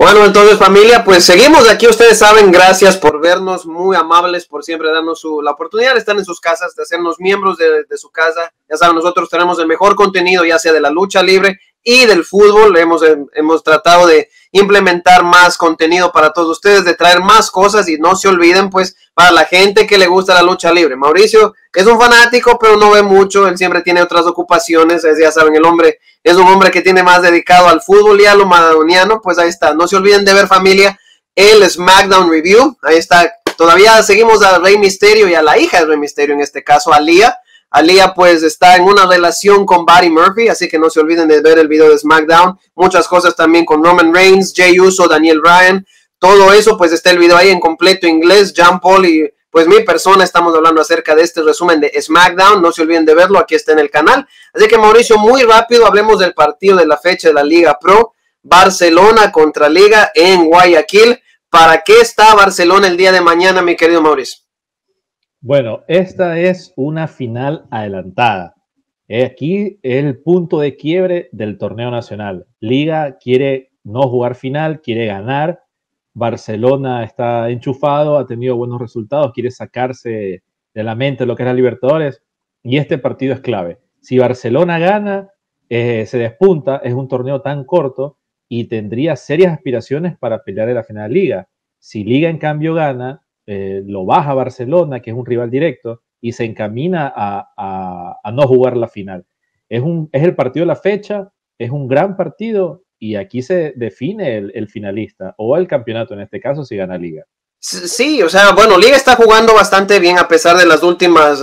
Bueno, entonces familia, pues seguimos aquí, ustedes saben, gracias por vernos, muy amables por siempre darnos la oportunidad de estar en sus casas, de hacernos miembros de su casa. Ya saben, nosotros tenemos el mejor contenido, ya sea de la lucha libre y del fútbol. Hemos tratado de implementar más contenido para todos ustedes, de traer más cosas, y no se olviden, pues, para la gente que le gusta la lucha libre. Mauricio es un fanático, pero no ve mucho, él siempre tiene otras ocupaciones, ya saben, el hombre es un hombre que tiene más dedicado al fútbol y a lo maradoniano. Pues ahí está, no se olviden de ver, familia, el SmackDown Review. Ahí está, todavía seguimos a Rey Mysterio y a la hija de Rey Mysterio, en este caso Aliyah. Aliyah pues está en una relación con Buddy Murphy, así que no se olviden de ver el video de SmackDown. Muchas cosas también con Roman Reigns, Jey Uso, Daniel Bryan, todo eso, pues está el video ahí en completo inglés. Jean Paul y pues mi persona estamos hablando acerca de este resumen de SmackDown. No se olviden de verlo, aquí está en el canal. Así que, Mauricio, muy rápido hablemos del partido de la fecha de la Liga Pro. Barcelona contra Liga en Guayaquil. ¿Para qué está Barcelona el día de mañana, mi querido Mauricio? Bueno, esta es una final adelantada. Aquí es el punto de quiebre del torneo nacional. Liga quiere no jugar final, quiere ganar. Barcelona está enchufado, ha tenido buenos resultados, quiere sacarse de la mente lo que es la Libertadores, y este partido es clave. Si Barcelona gana, se despunta, es un torneo tan corto y tendría serias aspiraciones para pelear en la final de Liga. Si Liga en cambio gana, lo baja Barcelona, que es un rival directo, y se encamina a no jugar la final. Es el partido de la fecha, es un gran partido, y aquí se define el finalista o el campeonato, en este caso, si gana Liga. Sí, o sea, bueno, Liga está jugando bastante bien a pesar de las últimas,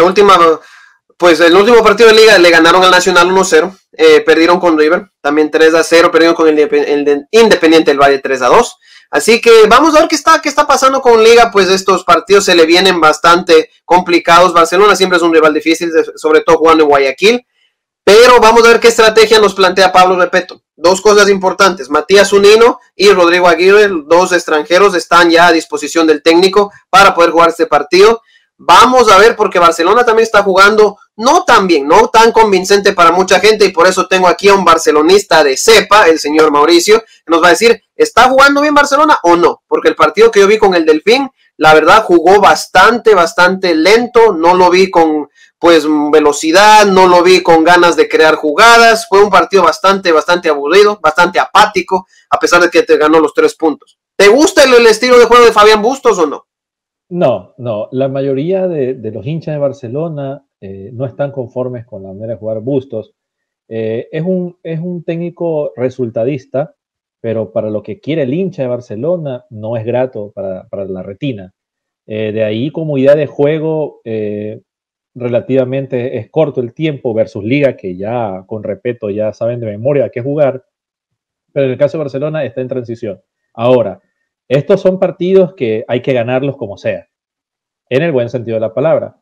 pues el último partido de Liga le ganaron al Nacional 1-0, perdieron con River, también 3-0, perdieron con el Independiente del Valle 3-2. Así que vamos a ver qué está pasando con Liga. Pues estos partidos se le vienen bastante complicados. Barcelona siempre es un rival difícil, sobre todo jugando en Guayaquil. Pero vamos a ver qué estrategia nos plantea Pablo Repeto. Dos cosas importantes: Matías Zunino y Rodrigo Aguirre, dos extranjeros, están ya a disposición del técnico para poder jugar este partido. Vamos a ver, porque Barcelona también está jugando no tan bien, no tan convincente para mucha gente, y por eso tengo aquí a un barcelonista de cepa, el señor Mauricio, que nos va a decir, ¿está jugando bien Barcelona o no? Porque el partido que yo vi con el Delfín, la verdad jugó bastante lento, no lo vi con pues velocidad, no lo vi con ganas de crear jugadas. Fue un partido bastante aburrido, bastante apático, a pesar de que te ganó los 3 puntos. ¿Te gusta el estilo de juego de Fabián Bustos o no? No, la mayoría de los hinchas de Barcelona no están conformes con la manera de jugar Bustos. Es un técnico resultadista, pero para lo que quiere el hincha de Barcelona no es grato para la retina. De ahí, como idea de juego, relativamente es corto el tiempo versus Liga, que ya con respeto ya saben de memoria a qué jugar, pero en el caso de Barcelona está en transición. Ahora, estos son partidos que hay que ganarlos como sea, en el buen sentido de la palabra.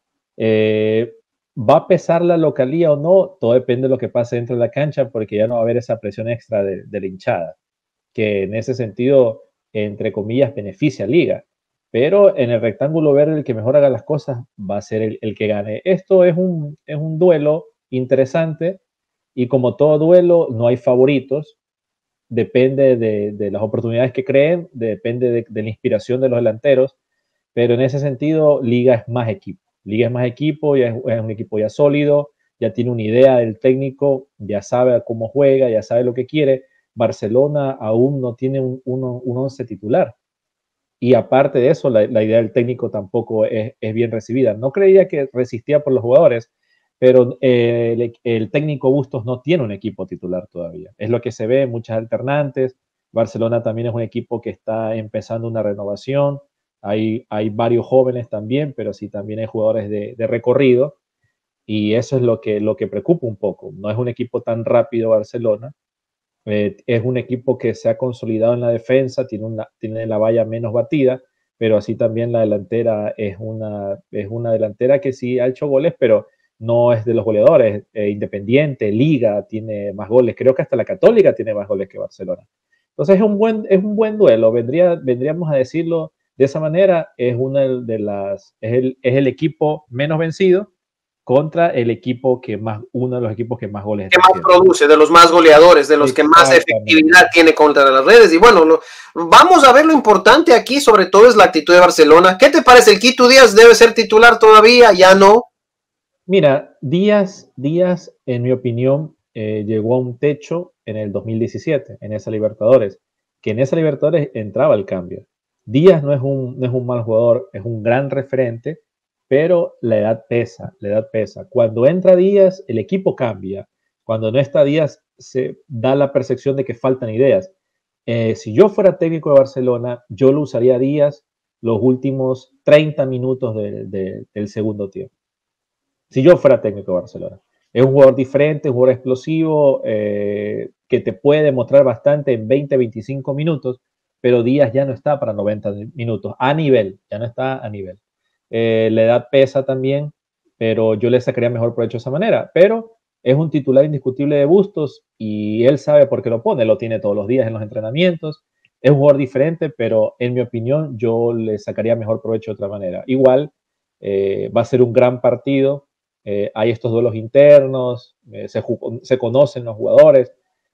¿Va a pesar la localía o no? Todo depende de lo que pase dentro de la cancha, porque ya no va a haber esa presión extra de la hinchada, que en ese sentido, entre comillas, beneficia a Liga. Pero en el rectángulo verde, el que mejor haga las cosas va a ser el que gane. Esto es un duelo interesante, y como todo duelo, no hay favoritos. Depende de las oportunidades que creen, depende de la inspiración de los delanteros, pero en ese sentido, Liga es más equipo. Liga es más equipo, ya es un equipo ya sólido, ya tiene una idea del técnico, ya sabe cómo juega, ya sabe lo que quiere. Barcelona aún no tiene un once titular. Y aparte de eso, la idea del técnico tampoco es bien recibida. No creía que resistía por los jugadores, pero el técnico Bustos no tiene un equipo titular todavía. Es lo que se ve, muchas alternantes. Barcelona también es un equipo que está empezando una renovación. Hay varios jóvenes también, pero sí también hay jugadores de recorrido. Y eso es lo que preocupa un poco. No es un equipo tan rápido Barcelona. Es un equipo que se ha consolidado en la defensa, tiene la valla menos batida, pero así también la delantera es una delantera que sí ha hecho goles, pero no es de los goleadores. Independiente, Liga tiene más goles, creo que hasta la Católica tiene más goles que Barcelona. Entonces es un buen duelo, vendríamos a decirlo de esa manera. Es el equipo menos vencido, contra el equipo que más, uno de los equipos que más goles que más produce, de los más goleadores, de los que más efectividad tiene contra las redes. Y bueno, vamos a ver lo importante aquí, sobre todo es la actitud de Barcelona. ¿Qué te parece? ¿El Quito Díaz debe ser titular todavía? ¿Ya no? Mira, Díaz, en mi opinión, llegó a un techo en el 2017, en esa Libertadores, que en esa Libertadores entraba el cambio. Díaz no es un mal jugador, es un gran referente, pero la edad pesa, la edad pesa. Cuando entra Díaz, el equipo cambia. Cuando no está Díaz, se da la percepción de que faltan ideas. Si yo fuera técnico de Barcelona, yo lo usaría a Díaz los últimos 30 minutos del segundo tiempo. Si yo fuera técnico de Barcelona. Es un jugador diferente, un jugador explosivo, que te puede demostrar bastante en 20-25 minutos, pero Díaz ya no está para 90 minutos, a nivel, ya no está a nivel. La edad pesa también, pero yo le sacaría mejor provecho de esa manera. Pero es un titular indiscutible de Bustos y él sabe por qué lo pone, lo tiene todos los días en los entrenamientos. Es un jugador diferente, pero en mi opinión yo le sacaría mejor provecho de otra manera. Igual va a ser un gran partido. Hay estos duelos internos, se conocen los jugadores,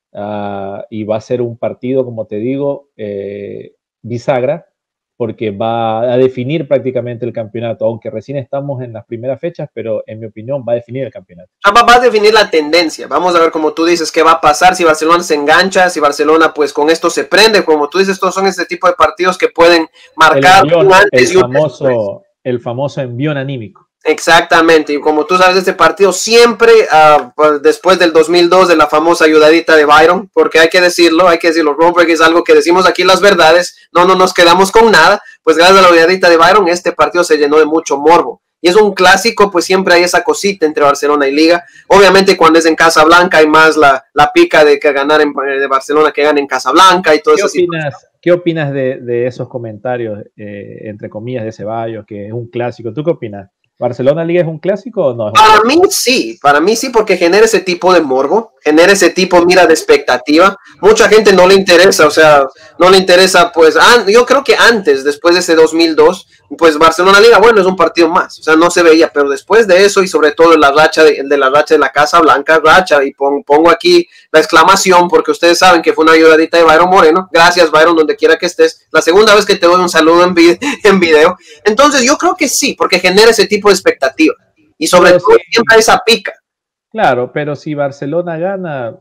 y va a ser un partido, como te digo, bisagra, porque va a definir prácticamente el campeonato, aunque recién estamos en las primeras fechas, pero en mi opinión va a definir el campeonato. Va a definir la tendencia. Vamos a ver, como tú dices, qué va a pasar si Barcelona se engancha, si Barcelona pues con esto se prende. Como tú dices, todos son este tipo de partidos que pueden marcar envión, un antes y un después. El famoso envión anímico. Exactamente, y como tú sabes, este partido siempre, pues después del 2002, de la famosa ayudadita de Byron, porque hay que decirlo, porque es algo que decimos aquí las verdades, no nos quedamos con nada, pues gracias a la ayudadita de Byron, este partido se llenó de mucho morbo. Y es un clásico, pues siempre hay esa cosita entre Barcelona y Liga. Obviamente cuando es en Casablanca hay más la pica de que ganar de Barcelona que gane en Casablanca y todo eso. ¿Qué opinas de esos comentarios, entre comillas, de Ceballos, que es un clásico? ¿Tú qué opinas? ¿Barcelona-Liga es un clásico o no? Para mí sí, porque genera ese tipo de morbo, genera ese tipo, mira, de expectativa. Mucha gente no le interesa, o sea, no le interesa, pues, yo creo que antes, después de ese 2002, pues Barcelona-Liga, bueno, es un partido más, o sea, no se veía, pero después de eso y sobre todo la racha de la Casa Blanca, y pongo aquí la exclamación porque ustedes saben que fue una ayudadita de Byron Moreno. Gracias, Byron, donde quiera que estés. La segunda vez que te doy un saludo en video. Entonces yo creo que sí, porque genera ese tipo de expectativa y sobre todo siempre esa pica. Claro, pero si Barcelona gana,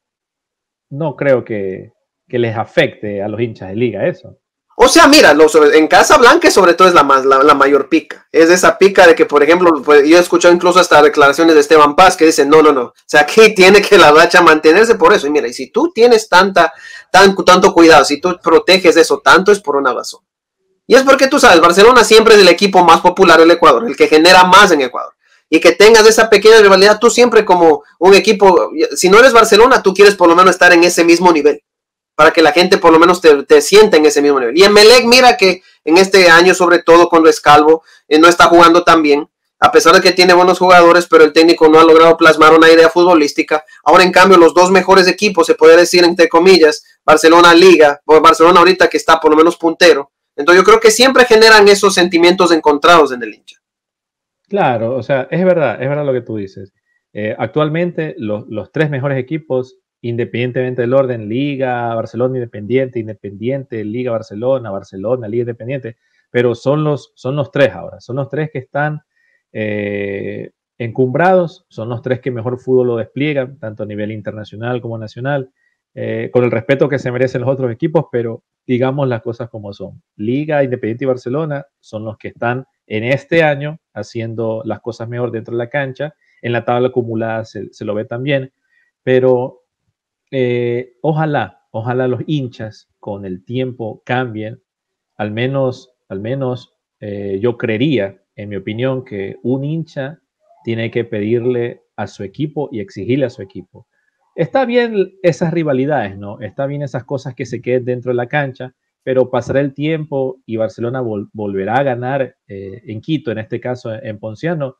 no creo que les afecte a los hinchas de Liga eso. O sea, mira, en Casa Blanca sobre todo es la mayor pica. Es esa pica de que, por ejemplo, pues, yo he escuchado incluso hasta declaraciones de Esteban Paz que dicen, no. O sea, aquí tiene que la racha mantenerse por eso. Y mira, y si tú tienes tanto cuidado, si tú proteges eso tanto, es por una razón. Y es porque tú sabes, Barcelona siempre es el equipo más popular del Ecuador, el que genera más en Ecuador. Y que tengas esa pequeña rivalidad, tú siempre como un equipo, si no eres Barcelona, tú quieres por lo menos estar en ese mismo nivel, para que la gente por lo menos te sienta en ese mismo nivel. Y Emelec, mira que en este año, sobre todo cuando es calvo, no está jugando tan bien, a pesar de que tiene buenos jugadores, pero el técnico no ha logrado plasmar una idea futbolística. Ahora, en cambio, los dos mejores equipos, se puede decir entre comillas, Barcelona-Liga, o Barcelona ahorita que está por lo menos puntero. Entonces yo creo que siempre generan esos sentimientos encontrados en el hincha. Claro, o sea, es verdad lo que tú dices. Actualmente los tres mejores equipos, independientemente del orden, Liga, Barcelona, Independiente, Liga, Barcelona, Liga, Independiente, pero son los tres ahora, son los tres que están encumbrados, son los tres que mejor fútbol lo despliegan, tanto a nivel internacional como nacional, con el respeto que se merecen los otros equipos, pero digamos las cosas como son. Liga, Independiente y Barcelona son los que están en este año haciendo las cosas mejor dentro de la cancha. En la tabla acumulada se lo ve también, pero ojalá los hinchas con el tiempo cambien. Al menos yo creería, en mi opinión, que un hincha tiene que pedirle a su equipo y exigirle a su equipo. Está bien esas rivalidades, ¿no? Está bien esas cosas que se queden dentro de la cancha, pero pasará el tiempo y Barcelona volverá a ganar en Quito, en este caso en Ponciano,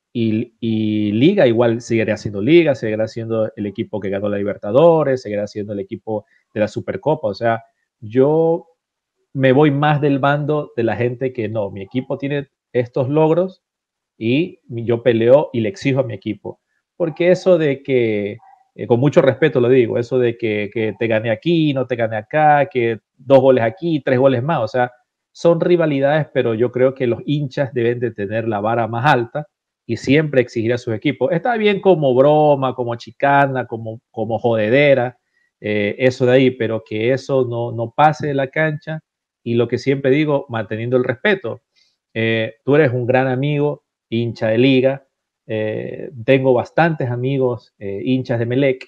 y Liga igual seguirá siendo Liga, seguirá siendo el equipo que ganó la Libertadores, seguirá siendo el equipo de la Supercopa. O sea, yo me voy más del bando de la gente que no, mi equipo tiene estos logros y yo peleo y le exijo a mi equipo. Porque eso de que, con mucho respeto lo digo, eso de que te gane aquí, no te gane acá, que 2 goles aquí, 3 goles más, o sea, son rivalidades, pero yo creo que los hinchas deben de tener la vara más alta y siempre exigir a sus equipos. Está bien como broma, como chicana, como jodedera, eso de ahí, pero que eso no pase de la cancha y lo que siempre digo, manteniendo el respeto. Tú eres un gran amigo, hincha de liga, tengo bastantes amigos hinchas de Melec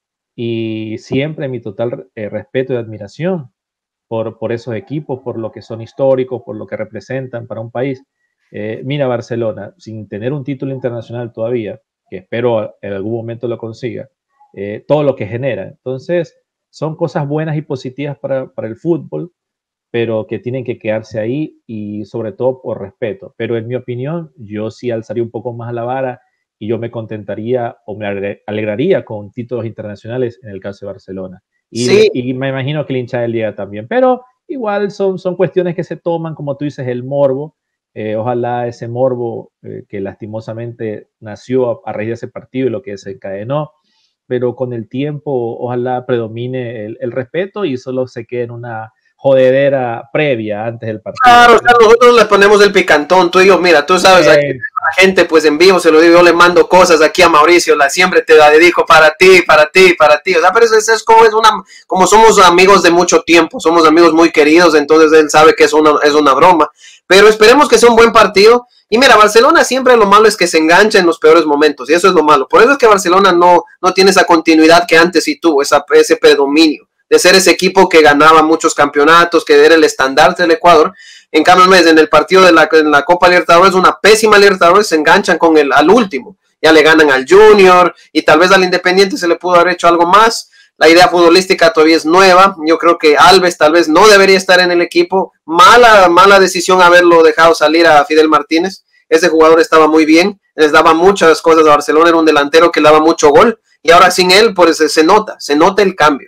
y siempre mi total respeto y admiración por esos equipos, por lo que son históricos, por lo que representan para un país. Mira Barcelona, sin tener un título internacional todavía, que espero en algún momento lo consiga, todo lo que genera. Entonces, son cosas buenas y positivas para el fútbol, pero que tienen que quedarse ahí y sobre todo por respeto. Pero en mi opinión, yo sí alzaría un poco más la vara y yo me contentaría o me alegraría con títulos internacionales en el caso de Barcelona. Sí, Y me imagino que el hincha del día también. Pero igual son cuestiones que se toman, como tú dices, el morbo. Ojalá ese morbo que lastimosamente nació a raíz de ese partido y lo que desencadenó, pero con el tiempo ojalá predomine el respeto y solo se quede en una jodedera previa antes del partido. claro, o sea, nosotros le ponemos el picantón, tú y yo, mira, tú sabes, aquí la gente pues en vivo se lo digo, yo le mando cosas aquí a Mauricio, la siempre te la dedico para ti, para ti, para ti, o sea, pero eso es como, como somos amigos de mucho tiempo, somos amigos muy queridos, entonces él sabe que es una broma, pero esperemos que sea un buen partido, y mira, Barcelona siempre lo malo es que se engancha en los peores momentos, y eso es lo malo, por eso es que Barcelona no tiene esa continuidad que antes sí tuvo, ese predominio de ser ese equipo que ganaba muchos campeonatos, que era el estandarte del Ecuador. En cambio, en el partido de la Copa Libertadores, una pésima Libertadores, se enganchan con al último. Ya le ganan al Junior y tal vez al Independiente se le pudo haber hecho algo más. La idea futbolística todavía es nueva. Yo creo que Alves tal vez no debería estar en el equipo. Mala decisión haberlo dejado salir a Fidel Martínez. Ese jugador estaba muy bien, les daba muchas cosas a Barcelona, era un delantero que daba mucho gol. Y ahora sin él, pues se nota el cambio,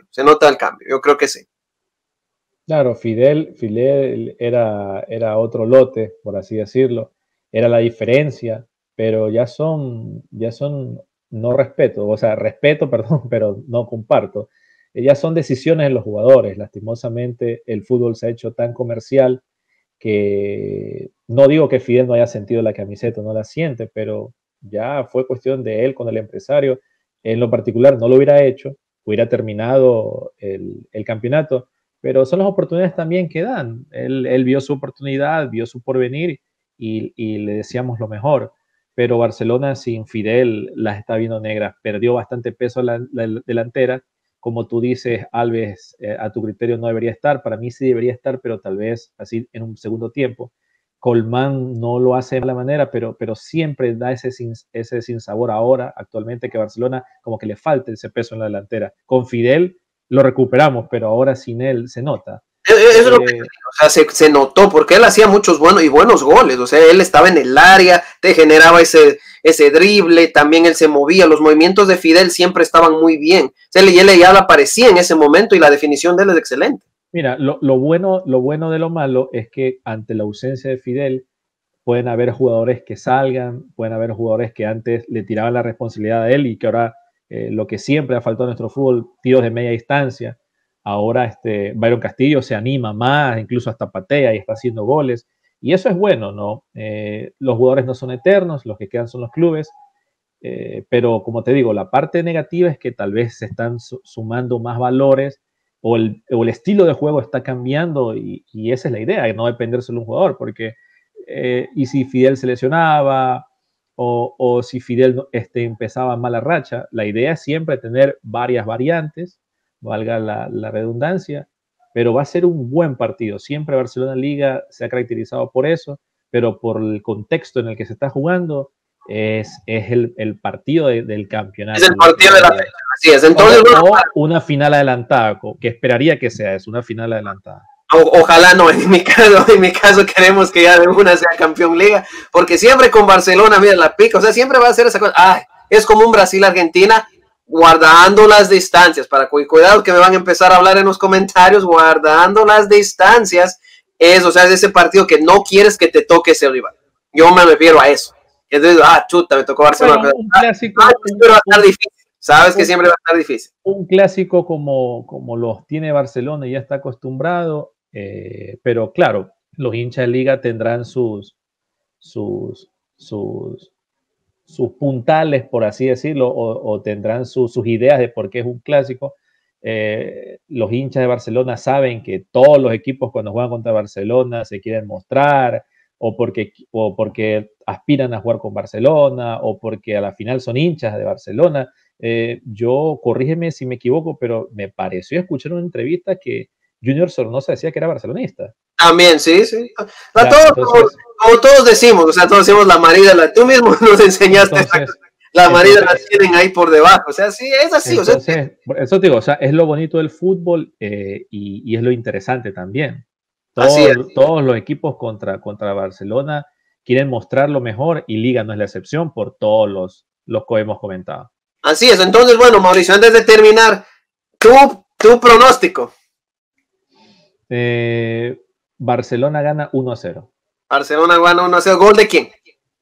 yo creo que sí. Claro, Fidel era otro lote, por así decirlo, era la diferencia, pero ya son, no respeto, o sea, respeto, perdón, pero no comparto. Ya son decisiones de los jugadores. Lastimosamente, el fútbol se ha hecho tan comercial que no digo que Fidel no haya sentido la camiseta, no la siente, pero ya fue cuestión de él con el empresario. En lo particular no lo hubiera hecho, hubiera terminado el campeonato, pero son las oportunidades también que dan. Él vio su oportunidad, vio su porvenir y le deseamos lo mejor. Pero Barcelona sin Fidel las está viendo negras, perdió bastante peso la delantera. Como tú dices, Alves, a tu criterio no debería estar, para mí sí debería estar, pero tal vez así en un segundo tiempo. Colmán no lo hace de la manera, pero siempre da ese sinsabor ahora, actualmente, que Barcelona como que le falta ese peso en la delantera. Con Fidel lo recuperamos, pero ahora sin él se nota. Eso es lo que te digo, o sea, se notó porque él hacía muchos buenos goles, o sea, él estaba en el área, te generaba ese drible, también él se movía, los movimientos de Fidel siempre estaban muy bien, o sea, él ya aparecía en ese momento y la definición de él es excelente. Mira, lo bueno de lo malo es que ante la ausencia de Fidel pueden haber jugadores que salgan, pueden haber jugadores que antes le tiraban la responsabilidad a él y que ahora lo que siempre ha faltado en nuestro fútbol, tiros de media distancia. Ahora Byron Castillo se anima más, incluso hasta patea y está haciendo goles. Y eso es bueno, ¿no? Los jugadores no son eternos, los que quedan son los clubes. Pero como te digo, la parte negativa es que tal vez se están sumando más valores o el estilo de juego está cambiando y esa es la idea, no depender solo de un jugador, porque y si Fidel se lesionaba o si Fidel empezaba mala racha, la idea es siempre tener varias variantes, valga la redundancia, pero va a ser un buen partido. Siempre Barcelona Liga se ha caracterizado por eso, pero por el contexto en el que se está jugando, es el partido del campeonato. Es el partido de la fecha, así es. Entonces, o una final adelantada, que esperaría que sea eso, una final adelantada. Ojalá no, en mi caso queremos que ya de una sea campeón liga, porque siempre con Barcelona, mira, la pica, o sea, siempre va a ser esa cosa, es como un Brasil-Argentina, guardando las distancias, cuidado que me van a empezar a hablar en los comentarios, guardando las distancias, o sea, es ese partido que no quieres que te toque ese rival, yo me refiero a eso. Entonces, chuta, me tocó Barcelona. Bueno, un clásico. Pero va a estar difícil. Sabes que siempre va a estar difícil. Un clásico como los tiene Barcelona y ya está acostumbrado, pero claro, los hinchas de liga tendrán sus puntales, por así decirlo, o tendrán sus ideas de por qué es un clásico. Los hinchas de Barcelona saben que todos los equipos cuando juegan contra Barcelona se quieren mostrar, o porque aspiran a jugar con Barcelona, o porque a la final son hinchas de Barcelona. Corrígeme si me equivoco, pero me pareció escuchar una entrevista que Junior Sornosa decía que era barcelonista. También, sí. Como todos decimos, o sea, todos decimos la marida, tú mismo nos enseñaste la marida la tienen ahí por debajo, o sea, sí, es así. Entonces, eso te digo, o sea, es lo bonito del fútbol y es lo interesante también. Todos los equipos contra Barcelona quieren mostrar lo mejor y Liga no es la excepción por todos los que hemos comentado. Así es, entonces, bueno, Mauricio, antes de terminar, tu pronóstico. Barcelona gana 1-0. Barcelona gana 1-0. ¿Gol de quién?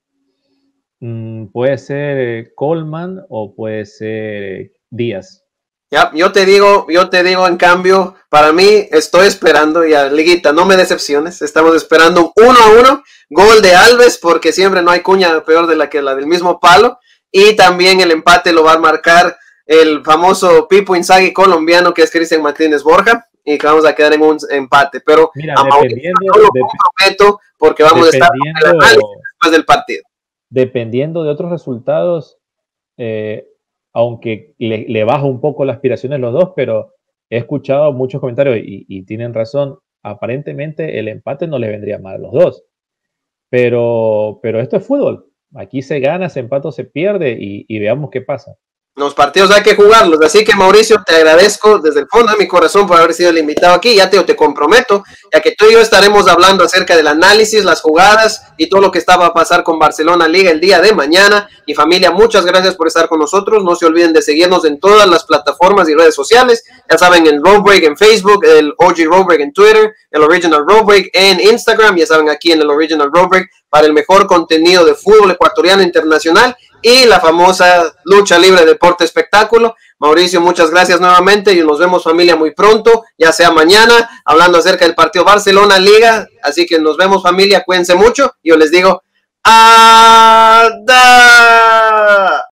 Puede ser Coleman o puede ser Díaz. Ya, yo te digo, en cambio, para mí estoy esperando, ya, Liguita, no me decepciones, estamos esperando un 1-1, gol de Alves, porque siempre no hay cuña peor de la que la del mismo palo, y también el empate lo va a marcar el famoso Pipo Inzaghi colombiano, que es Cristian Martínez Borja, y que vamos a quedar en un empate, pero mira, a Mauricio no lo comprometo, porque vamos a estar en el análisis después del partido. Dependiendo de otros resultados, aunque le baja un poco las aspiraciones los dos, pero he escuchado muchos comentarios y tienen razón, aparentemente el empate no le vendría mal a los dos, pero esto es fútbol, aquí se gana, se empata o se pierde y veamos qué pasa. Los partidos hay que jugarlos, así que Mauricio, te agradezco desde el fondo de mi corazón por haber sido el invitado aquí, ya te comprometo, ya que tú y yo estaremos hablando acerca del análisis, las jugadas y todo lo que estaba a pasar con Barcelona Liga el día de mañana. Y familia, muchas gracias por estar con nosotros, no se olviden de seguirnos en todas las plataformas y redes sociales, ya saben, el Road Break en Facebook, el OG Road Break en Twitter, el Original Road Break en Instagram, ya saben, aquí en el Original Road Break, para el mejor contenido de fútbol ecuatoriano internacional y la famosa lucha libre, deporte, espectáculo. Mauricio, muchas gracias nuevamente y nos vemos, familia, muy pronto, ya sea mañana, hablando acerca del partido Barcelona Liga. Así que nos vemos, familia, cuídense mucho. Yo les digo, ¡ada!